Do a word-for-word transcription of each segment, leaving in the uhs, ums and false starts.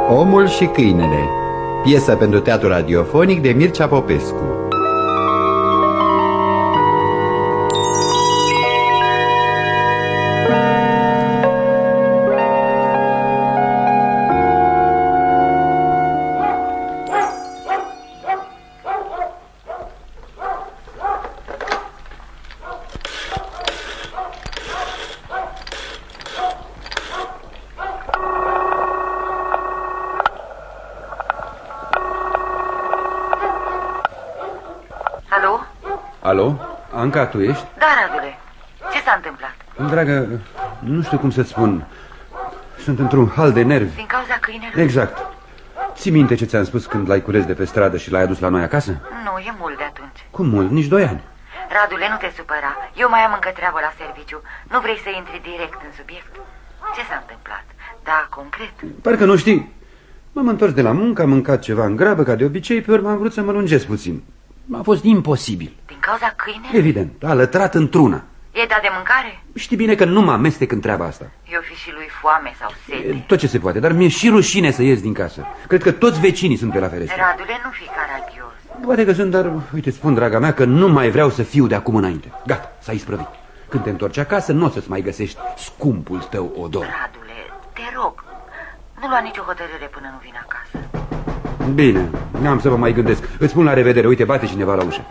Omul și câinele, piesă pentru teatru radiofonic de Mircea Popescu. Alo? Anca, tu ești? Da, Radule. Ce s-a întâmplat? Dragă, nu știu cum să-ți spun. Sunt într-un hal de nervi. Din cauza câinelui? Exact. Ții minte ce ți-am spus când l-ai cules de pe stradă și l-ai adus la noi acasă? Nu, e mult de atunci. Cum mult? Nici doi ani. Radule, nu te supăra. Eu mai am încă treabă la serviciu. Nu vrei să intri direct în subiect? Ce s-a întâmplat? Da, concret. Parcă nu știi. M-am întors de la muncă, am mâncat ceva în grabă, ca de obicei, pe urmă am vrut să mă lungesc puțin. A fost imposibil. Din cauza câinelui? Evident, a lătrat într-una. E dat de mâncare? Știi bine că nu mă amestec în treaba asta. Eu fi și lui foame sau sete. Tot ce se poate, dar mi-e și rușine să ies din casă. Cred că toți vecinii sunt pe la fereastră. Radule, nu fi caragios. Poate că sunt, dar uite, spun, draga mea, că nu mai vreau să fiu de acum înainte. Gata, s-a isprăvit. Când te întorci acasă, nu o să-ți mai găsești scumpul tău odor. Radule, te rog, nu lua nicio hotărâre până nu vin acasă. Bine, n-am să vă mai gândesc. Îți spun la revedere, uite, bate cineva la ușă.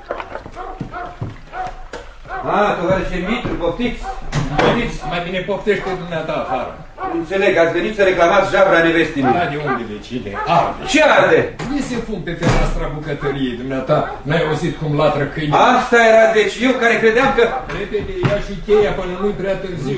A, tovarășe Mitru, poftiți? Poftiți? Mai bine poftește dumneata afară. Înțeleg, ați venit să reclamați javra nevestii mele. Da, de unde, vecine? Arde. Ce arde? Iese fum pe fereastra bucătăriei dumneata. N-ai auzit cum latră câinele? Asta era, deci eu care credeam că... Repede, ia și cheia până nu-i prea târziu.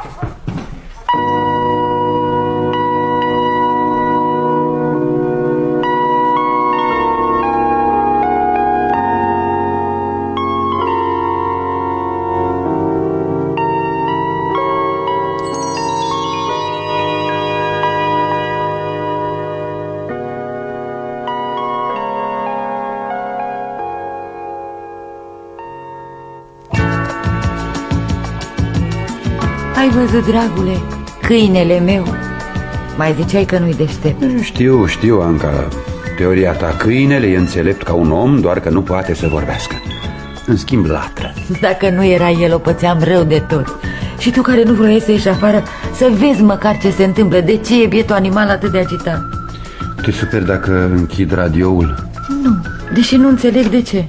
Ai văzut, dragule, câinele meu? Mai ziceai că nu-i deștept. Știu, știu, Anca. Teoria ta, câinele e înțelept ca un om, doar că nu poate să vorbească. În schimb, latră. Dacă nu era el, o pățeam rău de tot. Și tu care nu vroiai să ieși afară, să vezi măcar ce se întâmplă. De ce e bietul animal atât de agitat? Te super dacă închid radioul? Nu, deși nu înțeleg de ce.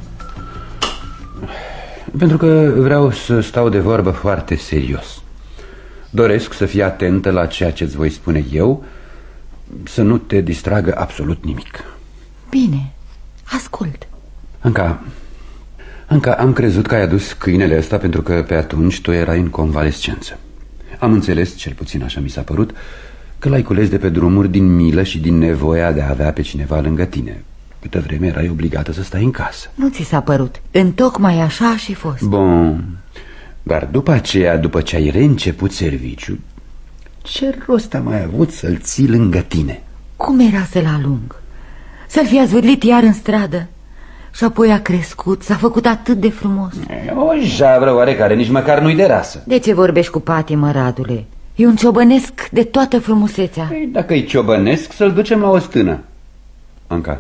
Pentru că vreau să stau de vorbă foarte serios. Doresc să fii atentă la ceea ce-ți voi spune eu, să nu te distragă absolut nimic. Bine, ascult. Anca, Anca, am crezut că ai adus câinele ăsta pentru că pe atunci tu erai în convalescență. Am înțeles, cel puțin așa mi s-a părut, că l-ai cules de pe drumuri din milă și din nevoia de a avea pe cineva lângă tine. Câtă vreme erai obligată să stai în casă. Nu ți s-a părut, întocmai așa a și fost. Bun, dar după aceea, după ce ai reînceput serviciu, ce rost a mai avut să-l ții lângă tine? Cum era să-l alung? Să-l fi azvârlit iar în stradă? Și apoi a crescut, s-a făcut atât de frumos. E, o javră oarecare, nici măcar nu-i de rasă. De ce vorbești cu patimă, Radule? E un ciobănesc de toată frumusețea. Ei, dacă-i ciobănesc, să-l ducem la o stână. Anca,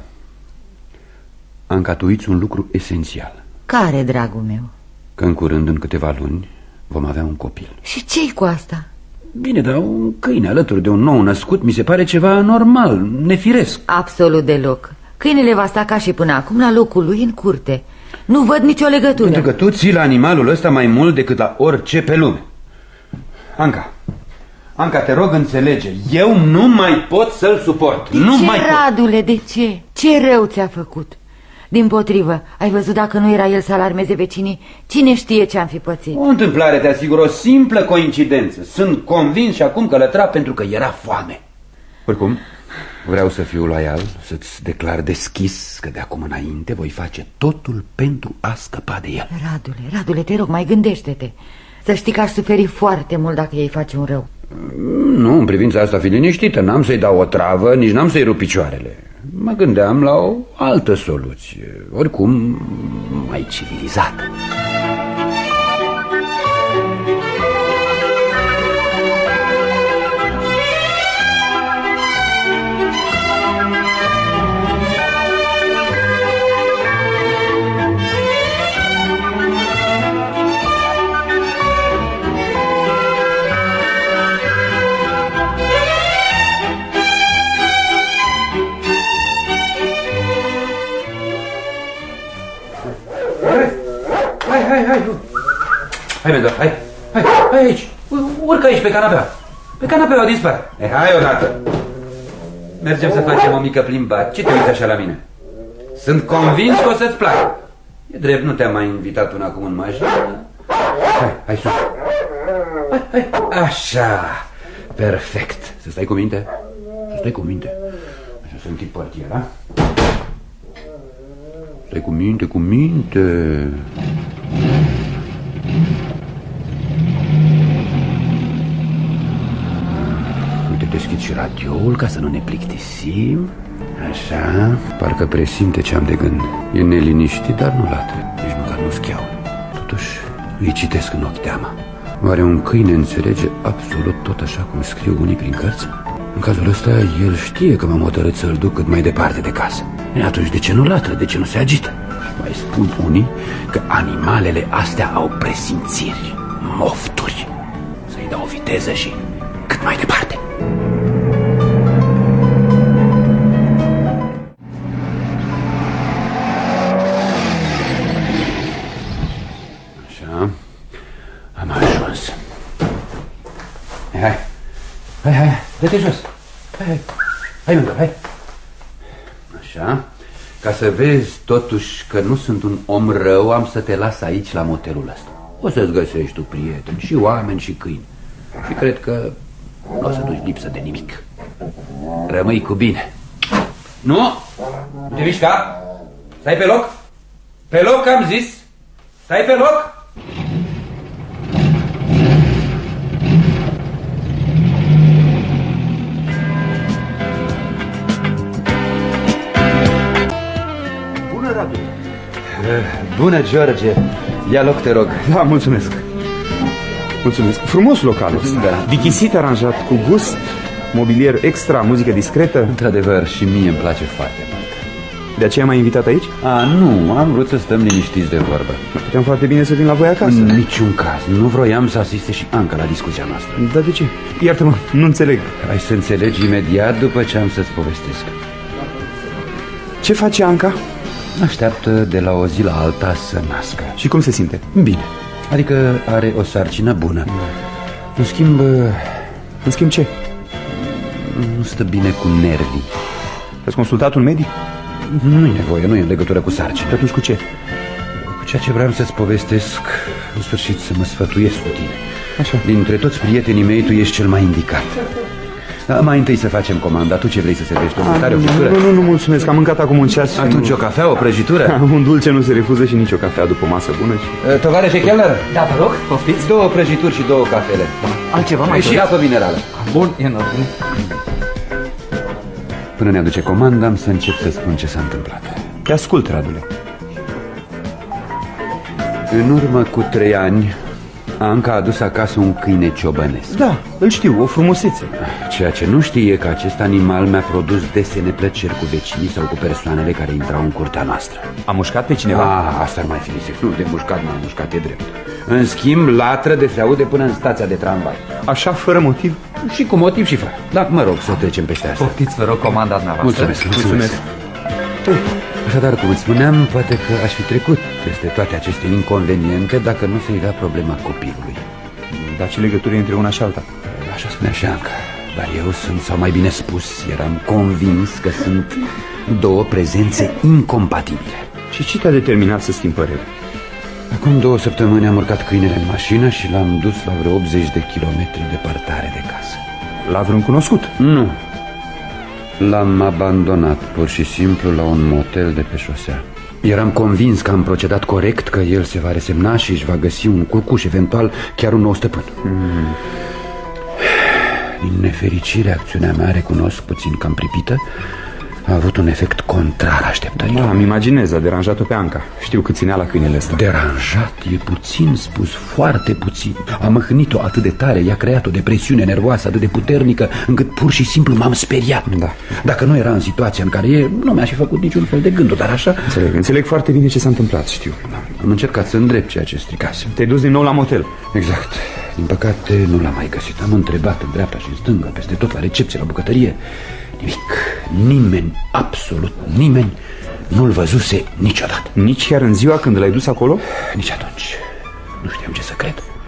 Anca, tu uiți un lucru esențial. Care, dragul meu? Că în curând, în câteva luni, vom avea un copil. Și ce-i cu asta? Bine, dar un câine alături de un nou născut mi se pare ceva normal, nefiresc. Absolut deloc. Câinele va sta ca și până acum la locul lui în curte. Nu văd nicio legătură. Pentru că tu ții la animalul ăsta mai mult decât la orice pe lume. Anca, Anca, te rog, înțelege. Eu nu mai pot să-l suport. De nu ce, mai Radule, de ce? Ce rău ți-a făcut? Dimpotrivă, ai văzut, dacă nu era el să alarmeze vecinii, cine știe ce am fi pățit? O întâmplare, te asigur, o simplă coincidență. Sunt convins și acum că lătra pentru că era foame. Oricum, vreau să fiu loial, să-ți declar deschis că de acum înainte voi face totul pentru a scăpa de el. Radule, Radule, te rog, mai gândește-te. Să știi că aș suferi foarte mult dacă ei face un rău. Nu, în privința asta fi liniștită. N-am să-i dau o travă, nici n-am să-i rup picioarele. Mă gândeam la o altă soluție, oricum mai civilizată. Hai, Mendor, hai, hai, hai aici. Urcă aici pe canapea. Pe canapea o dispar. E, hai odată. Mergem să facem o mică plimbare. Ce te uiți așa la mine? Sunt convins că o să-ți placă. E drept, nu te-am mai invitat până acum în mașină. Hai, hai sus. Hai, hai. Așa. Perfect. Să stai cu minte. Să stai cu minte. Așa să închid portiera. Stai cu minte, cu minte. Uite, deschid și radioul ca să nu ne plictisim. Așa, parcă presimte ce am de gând. E neliniștit, dar nu latră. Nici măcar nu schiau. Totuși, îi citesc în ochi teama. Oare un câine înțelege absolut tot așa cum scriu unii prin cărți? În cazul ăsta, el știe că m-am hotărât să-l duc cât mai departe de casă. E, atunci de ce nu latră? De ce nu se agită? Și mai spun unii că animalele astea au presimțiri, mofturi. Să-i dau viteză și cât mai departe. Așa, am ajuns. Hai, hai, hai, dă-te jos. Hai, hai, hai, Mendor, hai. Așa, ca să vezi totuși că nu sunt un om rău, am să te las aici la motelul ăsta. O să-ți găsești tu prieteni, și oameni și câini. Și cred că nu o să duci lipsă de nimic. Rămâi cu bine. Nu? Nu te mișca? Stai pe loc? Pe loc, am zis. Stai pe loc? Bună, Radu. Bună, George. Ia loc, te rog. Da, mulțumesc. Mulțumesc. Frumos localul ăsta. Da. Dichisit, aranjat cu gust, mobilier extra, muzică discretă. Într-adevăr, și mie îmi place foarte mult. De aceea m-ai invitat aici? A, nu, am vrut să stăm liniștiți de vorbă. Puteam foarte bine să vin la voi acasă. În niciun caz, nu vroiam să asiste și Anca la discuția noastră. Dar de ce? Iartă-mă, nu înțeleg. Ai să înțelegi imediat după ce am să-ți povestesc. Ce face Anca? Așteaptă de la o zi la alta să nască. Și cum se simte? Bine, adică are o sarcină bună. În schimb, În schimb ce? nu stă bine cu nervii. Ați consultat un medic? Nu e nevoie, nu e în legătură cu sarcină. Și atunci cu ce? Cu ceea ce vreau să-ți povestesc, în sfârșit să mă sfătuiesc cu tine. Așa. Dintre toți prietenii mei, tu ești cel mai indicat. Da, mai întâi să facem comanda. Tu ce vrei să servești? O mâncare, o friptură? Nu, nu, nu, mulțumesc, am mâncat acum un ceas. Atunci nu... o cafea, o prăjitură? Un dulce nu se refuză și nici o cafea după o masă bună și... Tovarășe Keller? Da, vă rog, poftiți. Două prăjituri și două cafele. Altceva mai Și apă minerală. Bun, e în ordine. Până ne aduce comanda, am să încep să spun ce s-a întâmplat. Te ascult, Radule. În urmă cu trei ani, Anca a adus acasă un câine ciobănesc. Da, îl știu, o frumusețe. Ceea ce nu știe e că acest animal mi-a produs dese neplăceri cu vecinii sau cu persoanele care intrau în curtea noastră. A mușcat pe cineva? Ah, asta ar mai fi nisip. Nu, de mușcat m-a mușcat, e drept. În schimb, latră de se aude până în stația de tramvai. Așa, fără motiv? Și cu motiv și fără. Dar mă rog să trecem peste asta. Poftiți, vă rog, comanda dumneavoastră. Mulțumesc, mulțumesc. Așadar, cum îți spuneam, poate că aș fi trecut peste toate aceste inconveniente dacă nu se-i da problema copilului. Dar ce legătură între una și alta? Așa spunea și Anca. Dar eu sunt, sau mai bine spus, eram convins că sunt două prezențe incompatibile. Și ce te-a determinat să schimbi părere? Acum două săptămâni am urcat câinele în mașină și l-am dus la vreo optzeci de kilometri departare de casă. La vreun cunoscut? Nu. L-am abandonat pur și simplu la un motel de pe șosea. Eram convins că am procedat corect, că el se va resemna și își va găsi un culcuș, eventual chiar un nou stăpân. mm. Din nefericire, acțiunea mea, recunosc puțin cam pripită, a avut un efect contrar așteptărilor. Da, îmi imaginez, a deranjat-o pe Anca. Știu cât ținea la câinele ăsta. Deranjat e puțin spus, foarte puțin. A măhnit-o atât de tare, i-a creat o depresiune nervoasă atât de puternică, încât pur și simplu m-am speriat. Da. Dacă nu era în situația în care e, nu mi-aș fi făcut niciun fel de gânduri, dar așa... Înțeleg, înțeleg foarte bine ce s-a întâmplat, știu. Da. Am încercat să îndrept ceea ce stricase. Te-ai dus din nou la motel. Exact. Din păcate nu l-am mai găsit. Am întrebat în dreapta și în stânga, peste tot, la recepție, la bucătărie. Nimic. Nimeni, absolut nimeni, nu-l văzuse niciodată. Nici chiar în ziua când l-ai dus acolo? Nici atunci. Nu știam ce să cred.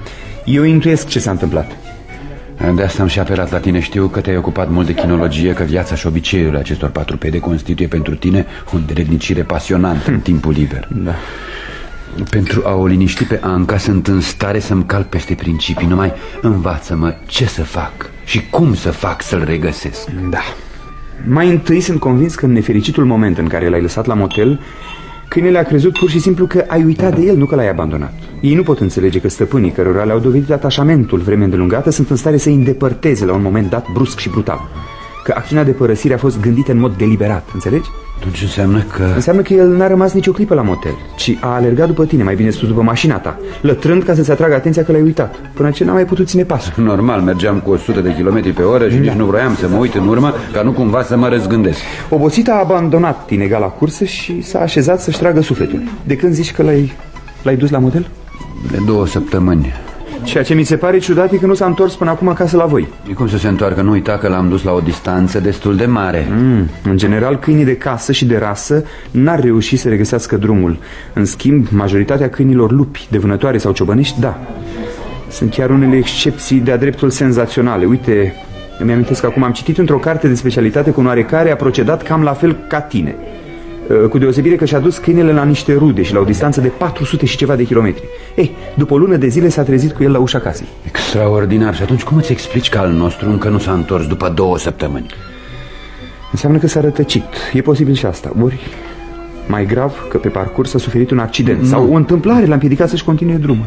Eu intuiesc ce s-a întâmplat. De asta am și apelat la tine. Știu că te-ai ocupat mult de chinologie, că viața și obiceiurile acestor patrupede constituie pentru tine o îndeletnicire pasionantă hm. în timpul liber. Da. Pentru a o liniști pe Anca sunt în stare să-mi calc peste principii. Numai învață-mă ce să fac și cum să fac să-l regăsesc. Da. Mai întâi sunt convins că în nefericitul moment în care l-ai lăsat la motel, câinele a crezut pur și simplu că ai uitat de el, nu că l-ai abandonat. Ei nu pot înțelege că stăpânii cărora le-au dovedit atașamentul vreme îndelungată sunt în stare să îi îndepărteze la un moment dat brusc și brutal. Că acțiunea de părăsire a fost gândită în mod deliberat, înțelegi? Atunci înseamnă că... Înseamnă că el n-a rămas nicio clipă la motel, ci a alergat după tine, mai bine spus după mașina ta, lătrând ca să-ți atragă atenția că l-ai uitat, până ce n-a mai putut ține pasul. Normal, mergeam cu o sută de kilometri pe oră și da. nici nu vroiam să mă uit în urmă, ca nu cumva să mă răzgândesc. Obosit a abandonat inegala cursă și s-a așezat să-și tragă sufletul. De când zici că l-ai l-ai dus la motel? De două săptămâni. Ceea ce mi se pare ciudat e că nu s-a întors până acum acasă la voi. E cum să se întoarcă? Nu uita că l-am dus la o distanță destul de mare. mm, În general, câinii de casă și de rasă n-ar reuși să regăsească drumul. În schimb, majoritatea câinilor lupi, de vânătoare sau ciobănești, da. Sunt chiar unele excepții de-a dreptul senzaționale. Uite, îmi amintesc că acum am citit într-o carte de specialitate că un oarecare a procedat cam la fel ca tine, cu deosebire că și-a dus câinele la niște rude și la o distanță de patru sute și ceva de kilometri. Ei, după o lună de zile s-a trezit cu el la ușa casei. Extraordinar. Și atunci cum îți explici că al nostru încă nu s-a întors după două săptămâni? Înseamnă că s-a rătăcit. E posibil și asta. Ori, mai grav, că pe parcurs a suferit un accident. Nu. Sau o întâmplare l-a împiedicat să-și continue drumul.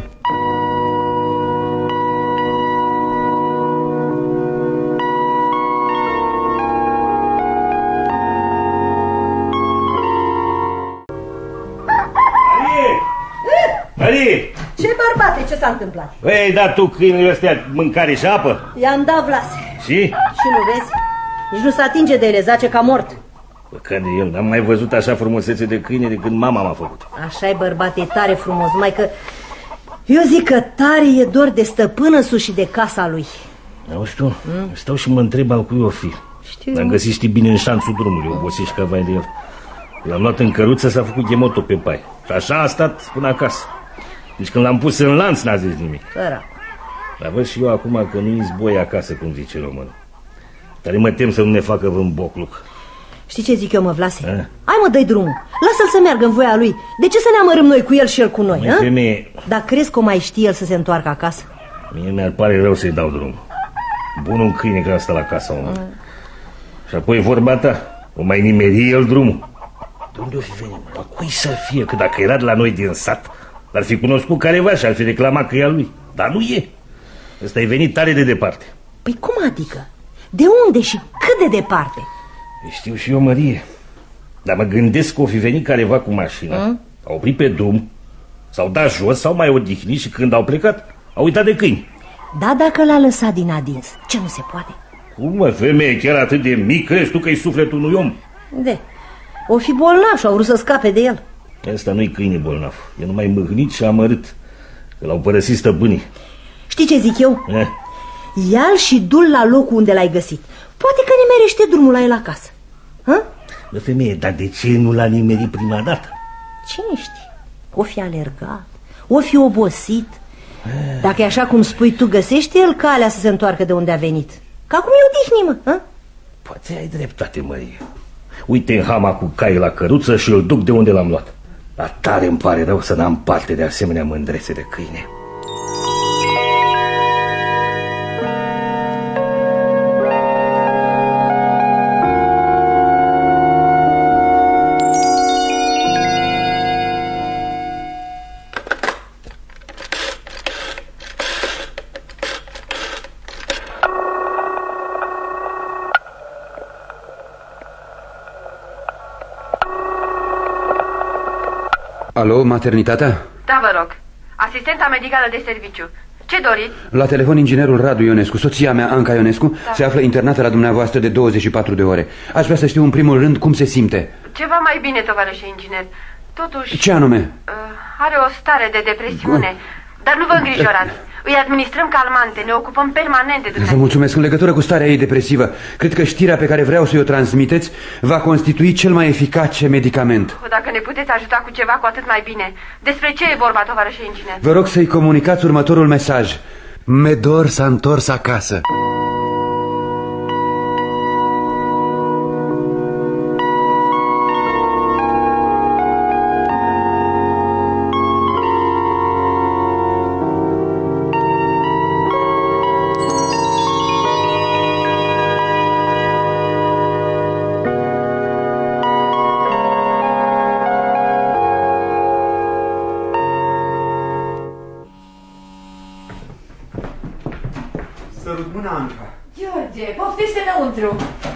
Ce bărbate, ce s-a întâmplat? Ei, dar tu câinele ăstea mâncare și apă? I-am dat Vlase. Și? Și nu vezi? Nici nu se atinge de ele, zace ca mort. Bă, că de el, n-am mai văzut așa frumusețe de câine de când mama m-a făcut. Așa-i, bărbate, e tare frumos, numai că eu zic că tare e dor de stăpână sus și de casa lui. Auzi tu, mm? stau și mă întreb al cui o fi. Știu. L-am găsit, știi bine, în șanțul drumului, obosit și ca vai de el. L-am luat în căruță, s-a făcut ghemoto pe pai. Și așa a stat până acasă. Deci când l-am pus în lanț n-a zis nimic. Sărac. Dar văd și eu acum că nu-i zboi acasă, cum zice românul. Dar mă tem să nu ne facă vânt bocluc. Știi ce zic eu, mă, Vlase? A? Hai, mă, dă-i drumul. Lasă-l să meargă în voia lui. De ce să ne amărâm noi cu el și el cu noi? Măi, femeie... Dar crezi că o mai știe el să se întoarcă acasă? Mie mi-ar pare rău să-i dau drumul. Bun un câine care stă la casa omului. Și apoi vorba ta, o mai nimeri el drumul. De unde o fi venit? Dar cui să fie? Că dacă era de la noi din sat, l-ar fi cunoscut careva și ar fi reclamat că e al lui. Dar nu e. Ăsta e venit tare de departe. Păi cum adică? De unde și cât de departe? Știu și eu, Mărie. Dar mă gândesc că o fi venit careva cu mașina, mm? au oprit pe drum, s-au dat jos, s-au mai odihnit și când au plecat, au uitat de câini. Da, dacă l-a lăsat din adins, ce nu se poate? Cum, mă, femeie, chiar atât de mic, crezi tu că-i sufletul unui om? De, o fi bolnav și au vrut să scape de el. Ăsta nu-i câine bolnav, e numai mâhnit și amărât, că l-au părăsit stăpânii. Știi ce zic eu? Eh? Ia-l și du-l la locul unde l-ai găsit. Poate că nimerește drumul la el acasă. Hă? Bă, femeie, dar de ce nu l-a nimerit prima dată? Cine știe? O fi alergat, o fi obosit. Dacă e așa cum spui tu, găsește el calea să se întoarcă de unde a venit. Că acum e odihnit, mă. Hă? Poate ai dreptate, Mărie. Uite în hama cu cai la căruță și îl duc de unde l-am luat. Dar tare îmi pare rău să n-am parte de asemenea mândrețe de câine. Alo, maternitatea? Da, vă rog. Asistenta medicală de serviciu. Ce doriți? La telefon inginerul Radu Ionescu. Soția mea, Anca Ionescu, da. se află internată la dumneavoastră de douăzeci și patru de ore. Aș vrea să știu în primul rând cum se simte. Ceva mai bine, tovarășe inginer. Totuși... Ce anume? Uh, are o stare de depresiune. Dar nu vă îngrijorați. Îi administrăm calmante, ne ocupăm permanent de dumneavoastră. Vă mulțumesc. În legătură cu starea ei depresivă, cred că știrea pe care vreau să o transmiteți va constitui cel mai eficace medicament. Dacă ne puteți ajuta cu ceva, cu atât mai bine. Despre ce e vorba, tovarășe inginer? Vă rog să-i comunicați următorul mesaj. Medor s-a întors acasă. Sărut mâna, Anca. George, poftește înăuntru.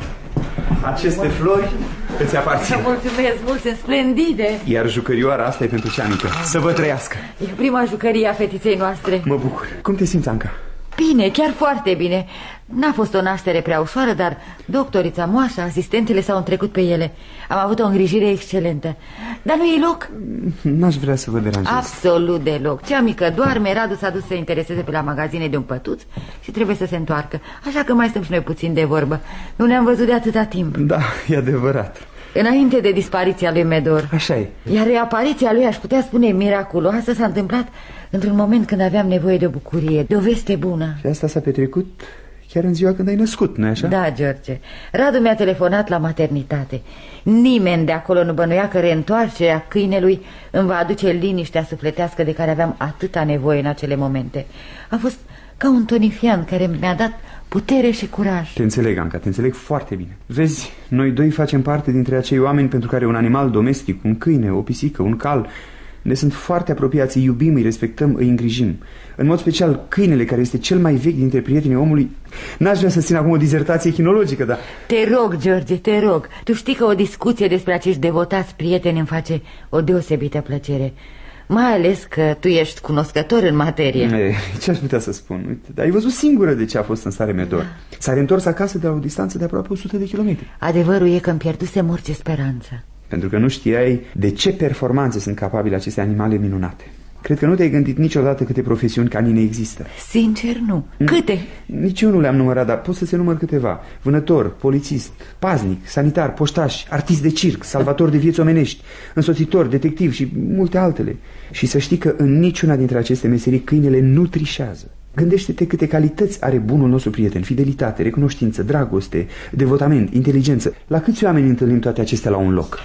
Aceste flori îți aparțin. Mulțumesc mult, sunt splendide. Iar jucărioara asta e pentru ceanică. Să vă trăiască. E prima jucărie a fetiței noastre. Mă bucur. Cum te simți, Anca? Bine, chiar foarte bine. N-a fost o naștere prea ușoară, dar doctorița Moașa, asistentele s-au întrecut pe ele. Am avut o îngrijire excelentă. Dar nu e loc? N-aș vrea să vă deranjez. Absolut deloc. Cea mică doarme, Radu s-a dus să intereseze pe la magazine de un pătuț și trebuie să se întoarcă. Așa că mai stăm și noi puțin de vorbă. Nu ne-am văzut de atâta timp. Da, e adevărat. Înainte de dispariția lui Medor. Așa e. Iar reapariția lui, aș putea spune miraculoasă, s-a întâmplat într-un moment când aveam nevoie de o bucurie, de o veste bună. Și asta s-a petrecut chiar în ziua când ai născut, nu-i așa? Da, George. Radu mi-a telefonat la maternitate. Nimeni de acolo nu bănuia că reîntoarcerea câinelui îmi va aduce liniștea sufletească de care aveam atâta nevoie în acele momente. A fost ca un tonifian care mi-a dat putere și curaj. Te înțeleg, Anca, te înțeleg foarte bine. Vezi, noi doi facem parte dintre acei oameni pentru care un animal domestic, un câine, o pisică, un cal, ne sunt foarte apropiați, îi iubim, îi respectăm, îi îngrijim. În mod special, câinele, care este cel mai vechi dintre prietenii omului. N-aș vrea să țin acum o dizertație chinologică, dar... Te rog, George, te rog. Tu știi că o discuție despre acești devotați prieteni îmi face o deosebită plăcere. Mai ales că tu ești cunoscător în materie. Ce aș putea să spun? Uite, dar ai văzut singură de ce a fost în stare Medor. S-a reîntors acasă de la o distanță de aproape o sută de kilometri. Adevărul e că îmi pierdusem orice speranță. Pentru că nu știai de ce performanțe sunt capabile aceste animale minunate. Cred că nu te-ai gândit niciodată câte profesiuni canine există. Sincer, nu. Câte? Nici eu nu le-am numărat, dar pot să se număr câteva. Vânător, polițist, paznic, sanitar, poștaș, artist de circ, salvator de vieți omenești, însoțitor, detectiv și multe altele. Și să știi că în niciuna dintre aceste meserii câinele nu trișează. Gândește-te câte calități are bunul nostru prieten: fidelitate, recunoștință, dragoste, devotament, inteligență. La câți oameni întâlnim toate acestea la un loc?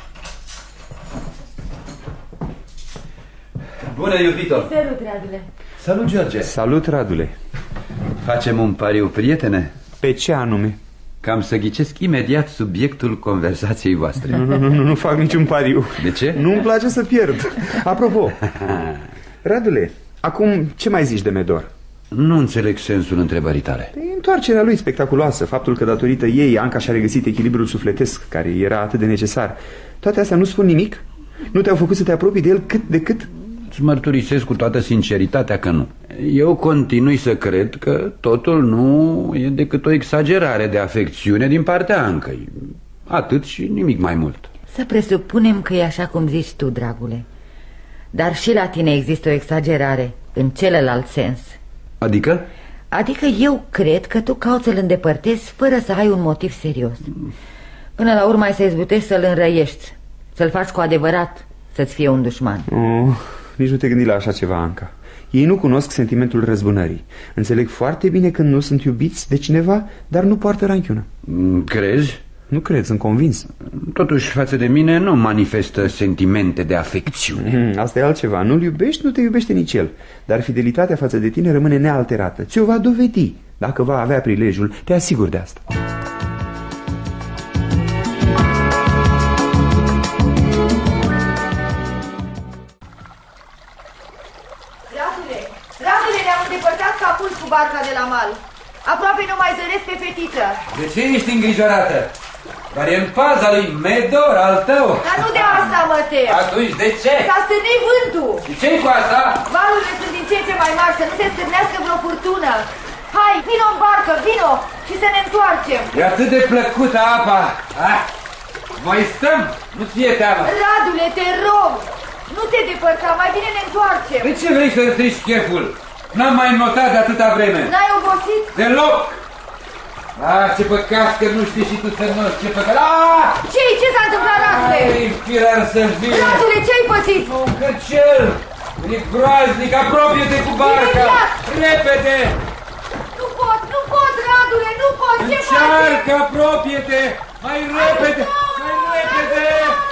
Bună, iubito! Salut, Radule! Salut, George! Salut, Radule! Facem un pariu, prietene? Pe ce anume? Cam să ghicesc imediat subiectul conversației voastre. Nu, nu, nu, nu fac niciun pariu. De ce? Nu-mi place să pierd. Apropo, Radule, acum ce mai zici de Medor? Nu înțeleg sensul întrebării tale. E întoarcerea lui spectaculoasă, faptul că datorită ei Anca și-a regăsit echilibrul sufletesc care era atât de necesar. Toate astea nu spun nimic? Nu te-au făcut să te apropii de el cât de cât? Îți mărturisesc cu toată sinceritatea că nu. Eu continui să cred că totul nu e decât o exagerare de afecțiune din partea Ancăi. Atât și nimic mai mult. Să presupunem că e așa cum zici tu, dragule. Dar și la tine există o exagerare în celălalt sens. Adică? Adică eu cred că tu cauți să-l îndepărtezi fără să ai un motiv serios. Până la urmă ai să izbutești să-l înrăiești, să-l faci cu adevărat să-ți fie un dușman. Oh, nici nu te gândi la așa ceva, Anca. Ei nu cunosc sentimentul răzbunării. Înțeleg foarte bine când nu sunt iubiți de cineva, dar nu poartă ranchiună. Crezi? Nu cred, sunt convins. Totuși, față de mine nu manifestă sentimente de afecțiune. Asta e altceva. Nu-l iubești, nu te iubește nici el. Dar fidelitatea față de tine rămâne nealterată. Ți-o va dovedi. Dacă va avea prilejul, te asigur de asta. Radule, Radule, ne-am îndepărtat capul cu barca de la mal. Aproape nu mai zăresc pe fetiță. De ce ești îngrijorată? Dar e în paza lui Medor, al tău. Dar nu de asta mă tem. Atunci de ce? S-a stârnit vântul. Și ce-i cu asta? Valurile sunt din ce în ce mai mari, să nu se stârnească vreo furtună. Hai, vino în barcă, vino și să ne întoarcem. E atât de plăcută apa. Ah, mai stăm, nu ție teamă. Radule, te rog, nu te depărta, mai bine ne întoarcem. De ce vrei să-ți strici cheful? N-am mai notat de atâta vreme. N-ai obosit? Deloc. Ah, ce păcat că nu știi și tu să noți, ce păcat. Ah! Ce-i? Ce s-a întâmplat, Radule? Ai, firar să vie. Radule, ce-ai pățit? Un căcel. E groaznic, apropie-te cu barca. Imediat. Repede. Anca, apropie-te! Mai repede! Mai repede!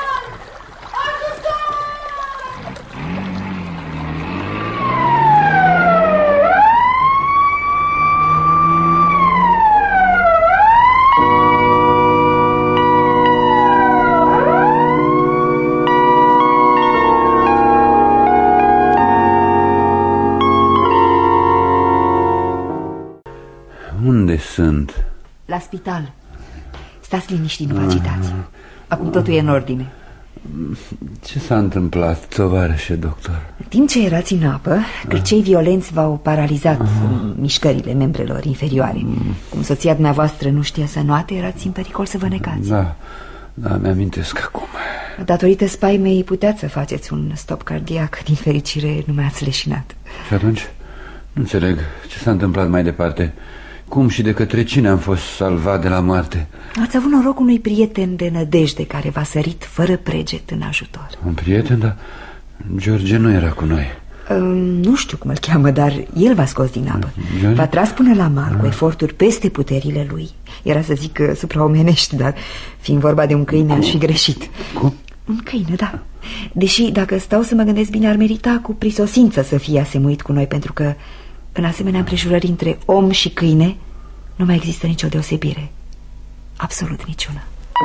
Unde sunt? La spital. Stați liniști, nu vă agitați. Acum totul e în ordine. Ce s-a întâmplat, tovarășe doctor? În timp ce erați în apă, cârcei violenți v-au paralizat mișcările membrelor inferioare. Cum soția dumneavoastră nu știa să înoate, erați în pericol să vă necați. Da, da, mi-amintesc acum. Datorită spaimei puteați să faceți un stop cardiac. Din fericire nu mi-ați leșinat. Și atunci? Nu înțeleg ce s-a întâmplat mai departe. Cum și de către cine am fost salvat de la moarte? Ați avut noroc unui prieten de nădejde care v-a sărit fără preget în ajutor. Un prieten? Dar George nu era cu noi. uh, Nu știu cum îl cheamă, dar el v-a scos din apă. V-a tras până la mal cu eforturi peste puterile lui. Era să zic uh, supraomenești, dar fiind vorba de un câine aș fi greșit. Cum? Un câine, da. Deși, dacă stau să mă gândesc bine, ar merita cu prisosință să fie asemuit cu noi, pentru că în asemenea împrejurări între om și câine nu mai există nicio deosebire. Absolut niciuna.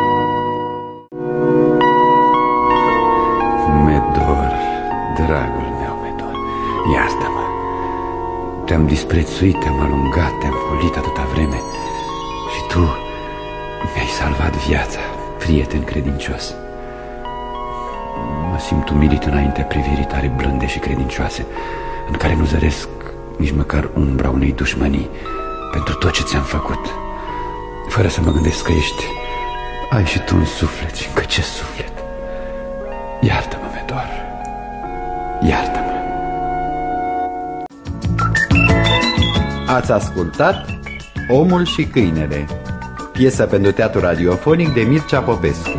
Medor, dragul meu Medor, iartă-mă. Te-am disprețuit, te-am alungat, te-am hulit atâta vreme. Și tu mi-ai salvat viața, prieten credincios. Mă simt umilit înaintea privirii tale blânde și credincioase, în care nu zăresc nici măcar umbra unei dușmănii pentru tot ce ți-am făcut, fără să mă gândesc că ești... Ai și tu un suflet, și încă ce suflet. Iartă-mă, Medor, iartă-mă. Ați ascultat Omul și câinele, piesă pentru teatru radiofonic de Mircea Popescu.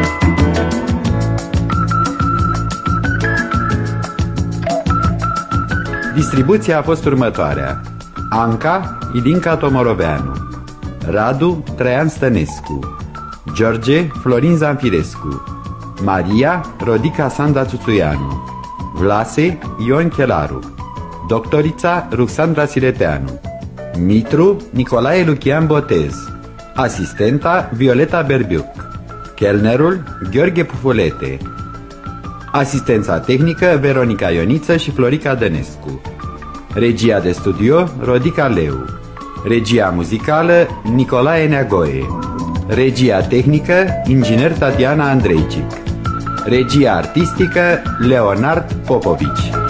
Distribuția a fost următoarea: Anca, Idinca Tomoroveanu, Radu, Traian Stănescu, George, Florin Zanfirescu, Maria, Rodica Sanda Țuțuianu, Vlase, Ion Chelaru, Doctorița, Ruxandra Sireteanu, Mitru, Nicolae Lucian Botez, asistenta, Violeta Berbiuc, chelnerul, Gheorghe Pufulete, asistența tehnică, Veronica Ioniță și Florica Dănescu, regia de studio, Rodica Leu, regia muzicală, Nicolae Neagoe, regia tehnică, inginer Tatiana Andreicic, regia artistică, Leonard Popovici.